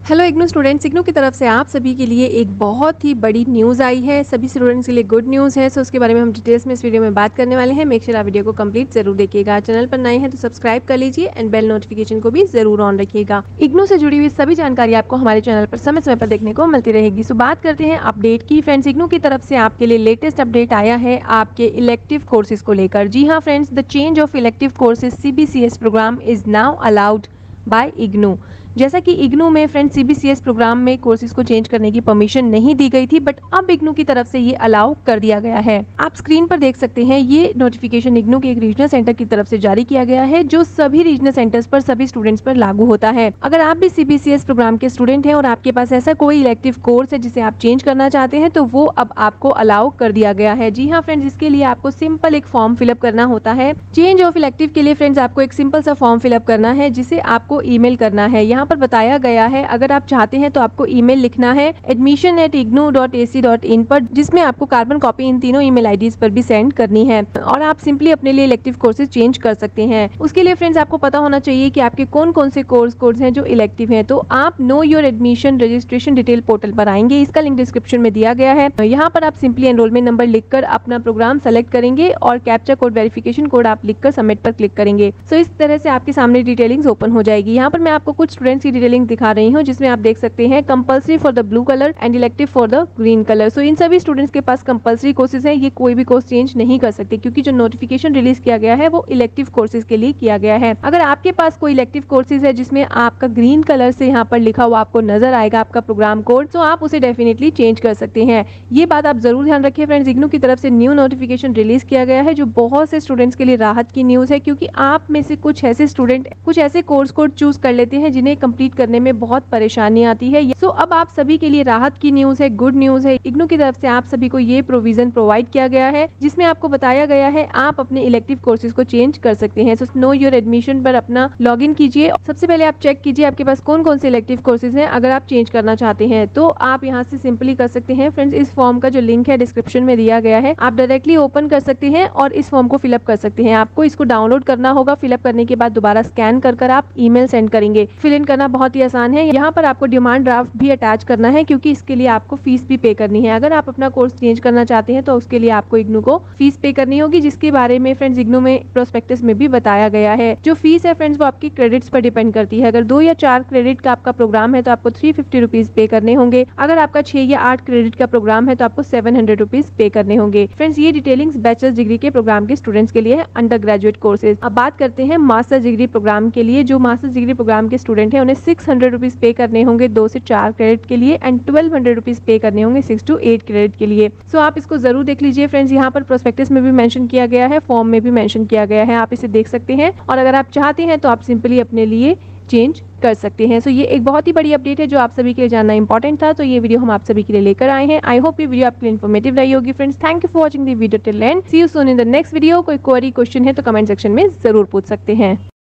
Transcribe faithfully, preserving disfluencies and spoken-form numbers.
Hello IGNOU students, IGNOU की तरफ से आप सभी के लिए एक बहुत ही बड़ी न्यूज़ आई है। सभी स्टूडेंट्स के लिए गुड न्यूज़ है। सो उसके बारे में हम डिटेल्स में इस वीडियो में बात करने वाले हैं। मेक श्योर आप वीडियो को कंप्लीट जरूर देखिएगा। चैनल पर नए हैं तो सब्सक्राइब कर लीजिए एंड बेल नोटिफिकेशन को भी जरूर ऑन रखिएगा। इग्नू से जुड़ी हुई सभी जानकारी आपको हमारे चैनल पर समय समय पर देखने को मिलती रहेगी। सो बात करते हैं अपडेट की। फ्रेंड्स, इग्नू की तरफ से आपके लिए लेटेस्ट अपडेट आया है आपके इलेक्टिव कोर्सेज को लेकर। जी हाँ friends, the change of elective courses CBCS programme is now allowed by IGNOU. जैसा कि इग्नू में फ्रेंड्स सीबीसीएस प्रोग्राम में कोर्सेज को चेंज करने की परमिशन नहीं दी गई थी, बट अब इग्नू की तरफ से ये अलाउ कर दिया गया है। आप स्क्रीन पर देख सकते हैं, ये नोटिफिकेशन इग्नू के एक रीजनल सेंटर की तरफ से जारी किया गया है, जो सभी रीजनल सेंटर्स पर सभी स्टूडेंट्स पर लागू होता है। अगर आप भी सीबीसीएस प्रोग्राम के स्टूडेंट हैं और आपके पास ऐसा कोई इलेक्टिव कोर्स है जिसे आप चेंज करना चाहते हैं, तो वो अब आपको अलाउ कर दिया गया है। जी हाँ फ्रेंड्स, इसके लिए आपको सिंपल एक फॉर्म फिलअप करना होता है। चेंज ऑफ इलेक्टिव के लिए फ्रेंड्स आपको एक सिंपल सा फॉर्म फिलअप करना है, जिसे आपको ईमेल करना है। यहाँ पर बताया गया है, अगर आप चाहते हैं तो आपको ईमेल लिखना है admission at IGNOU dot A C dot in पर, जिसमें आपको कार्बन कॉपी इन तीनों ईमेल आईडीज पर भी सेंड करनी है और आप सिंपली अपने लिए इलेक्टिव कोर्सेज चेंज कर सकते हैं। उसके लिए फ्रेंड्स आपको पता होना चाहिए कि आपके कौन कौन से कोर्स कोड्स हैं जो इलेक्टिव हैं। तो आप know your admission registration detail portal पर आएंगे, इसका लिंक डिस्क्रिप्शन में दिया गया है। यहाँ पर आप सिंपली एनरोलमेंट नंबर लिखकर अपना प्रोग्राम सेलेक्ट करेंगे और कैप्चा कोड वेरिफिकेशन कोड आप लिखकर सबमिट पर क्लिक करेंगे। सो इस तरह से आपके सामने डिटेलिंग्स ओपन हो जाएगी। यहाँ पर मैं आपको कुछ स्टूडेंट्स की डिटेलिंग दिखा रही हूँ, जिसमें आप देख सकते हैं compulsory for the blue colour and elective for the green colour. So इन सभी स्टूडेंट्स के पास कंपलसरी कोर्सेज हैं, ये कोई भी कोर्स चेंज नहीं कर सकते, क्योंकि जो नोटिफिकेशन रिलीज किया गया है वो इलेक्टिव कोर्सेज के लिए किया गया है। अगर आपके पास कोई इलेक्टिव कोर्सेज है जिसमें आपका ग्रीन कलर से यहाँ पर लिखा हुआ आपको नजर आएगा आपका प्रोग्राम कोड, तो आप उसे डेफिनेटली चेंज कर सकते हैं। ये बात आप जरूर ध्यान रखिए फ्रेंड्स, इग्नू की तरफ से न्यू नोटिफिकेशन रिलीज किया गया है, जो बहुत से स्टूडेंट्स के लिए राहत की न्यूज है, क्योंकि आप में से कुछ ऐसे स्टूडेंट कुछ ऐसे कोर्स कोड चूज कर लेते हैं जिन्हें कंप्लीट करने में बहुत परेशानी आती है। सो अब आप सभी के लिए राहत की न्यूज है, गुड न्यूज है। इग्नू की तरफ से आप सभी को ये प्रोविजन प्रोवाइड किया गया है, जिसमें आपको बताया गया है आप अपने इलेक्टिव कोर्सेज को चेंज कर सकते हैं। सो नो योर एडमिशन पर अपना लॉग इन कीजिए। सबसे पहले आप चेक कीजिए आपके पास कौन कौन से इलेक्टिव कोर्सेज हैं। अगर आप चेंज करना चाहते हैं तो आप यहाँ से सिंपली कर सकते हैं। फ्रेंड्स, इस फॉर्म का जो लिंक है डिस्क्रिप्शन में दिया गया है, आप डायरेक्टली ओपन कर सकते हैं और इस फॉर्म को फिलअप कर सकते हैं। आपको इसको डाउनलोड करना होगा। फिलअप करने के बाद दोबारा स्कैन कर कर आप ईमेल सेंड करेंगे। फिल इन करना बहुत ही आसान है। यहाँ पर आपको डिमांड ड्राफ्ट भी अटैच करना है, क्योंकि इसके लिए आपको फीस भी पे करनी है। अगर आप अपना कोर्स चेंज करना चाहते हैं तो उसके लिए आपको इग्नू को फीस पे करनी होगी, जिसके बारे में फ्रेंड्स इग्नू में प्रोस्पेक्टस में भी बताया गया है। जो फीस है फ्रेंड्स वो आपकी क्रेडिट्स पर डिपेंड करती है। अगर दो या चार क्रेडिट का आपका प्रोग्राम है तो आपको थ्री फिफ्टी रुपीज पे करने होंगे। अगर आपका छह या आठ क्रेडिट का प्रोग्राम है तो आपको सेवन हंड्रेड रुपीज पे करने होंगे। फ्रेंड्स, ये डिटेलिंग्स बैचलर्स डिग्री के प्रोग्राम के स्टूडेंट्स के लिए है, अंडर ग्रेजुएट कोर्सेज। अब बात करते हैं मास्टर्स डिग्री प्रोग्राम के लिए। जो मास्टर्स डिग्री प्रोग्राम के स्टूडेंट है उन्हें सिक्स हंड्रेड रुपीज पे करने होंगे दो से चार क्रेडिट के लिए एंड ट्वेल्व हंड्रेड रुपीज पे करने होंगे सिक्स टू एट क्रेडिट के लिए। सो so, आप इसको जरूर देख लीजिए फ्रेंड्स। यहाँ पर प्रोस्पेक्टस में भी मेंशन किया गया है, फॉर्म में भी मेंशन किया गया है, आप इसे देख सकते हैं। और अगर आप चाहते हैं तो आप सिंपली अपने लिए चेंज कर सकते हैं। सो so, ये एक बहुत ही बड़ी अपडेट है जो आप सभी के लिए जानना इंपॉर्टेंट था। तो ये वीडियो हम आप सभी के लिए लेकर आए हैं। आई होप ये वीडियो आपके लिए इन्फॉर्मेटिव रही होगी friends. Thank you for watching the video till end. See you soon in the next video. कोई क्वेरी क्वेश्चन है तो कमेंट सेक्शन में जरूर पूछ सकते हैं।